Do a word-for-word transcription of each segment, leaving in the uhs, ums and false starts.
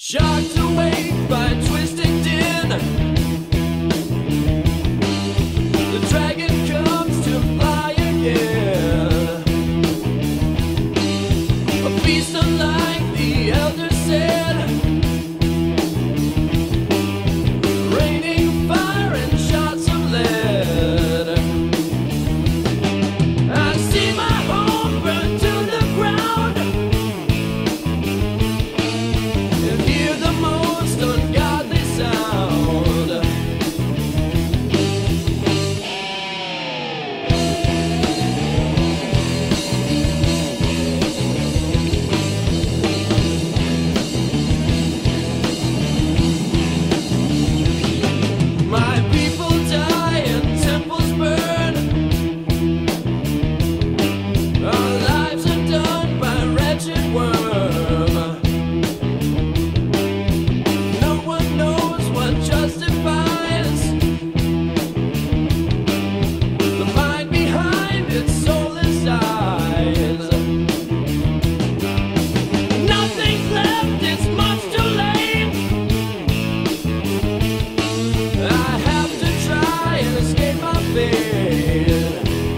Shocked awake by twisting din, the dragon comes to fly again. A beast unlike the elder said, raining fire and shots of lead. I see my home burn to the ground, and hear the most ungodly sound. My people die and temples burn. Our lives are done by wretched worm. No one knows what justifies the mind behind its soulless eyes. Nothing's left, it's much too late. I have to try and escape my fate.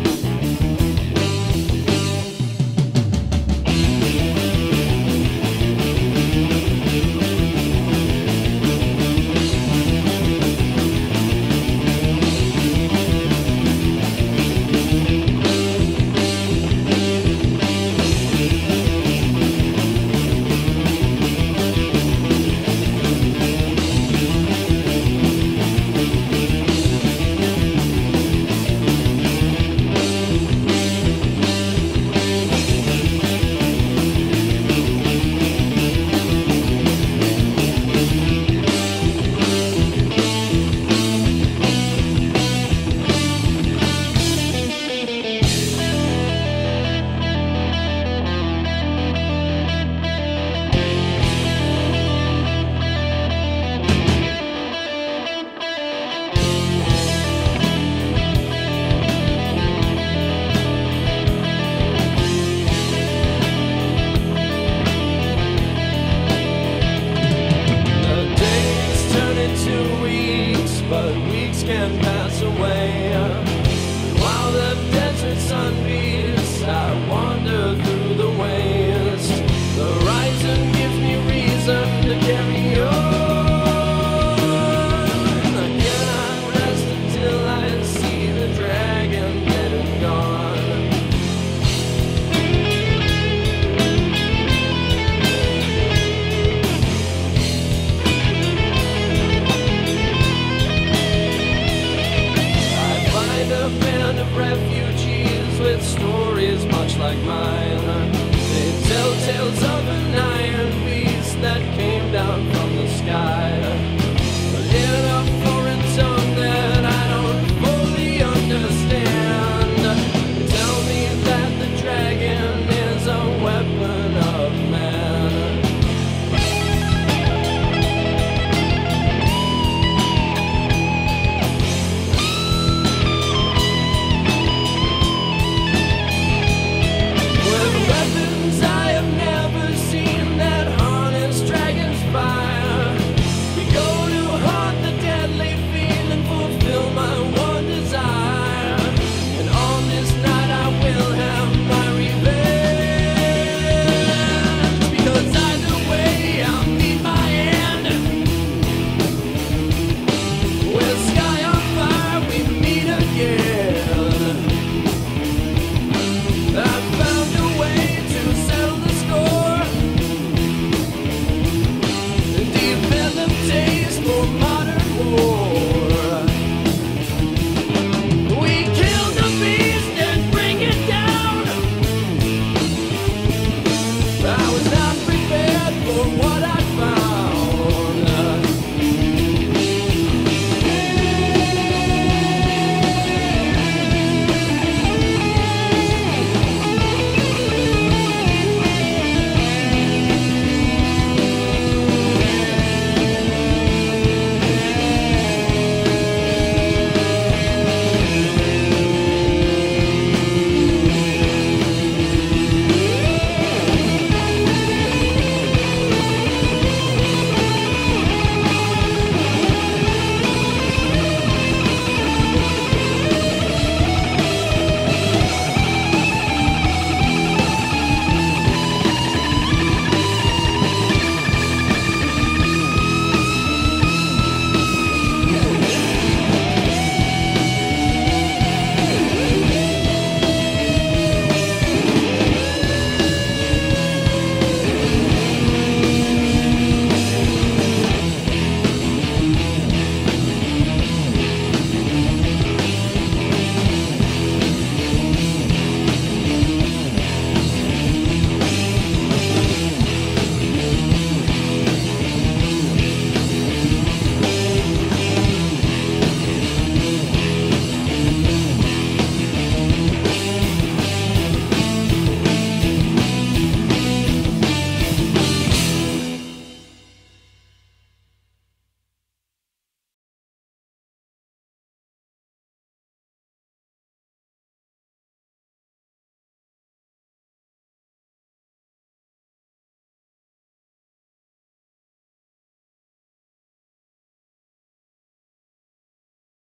The days turn into weeks, but weeks can pass away. While the desert sun beats, I wander through the waste. The horizon gives me reason to carry on. I cannot rest until I see the dragon dead and gone. I find a band of refugees with stories much like mine.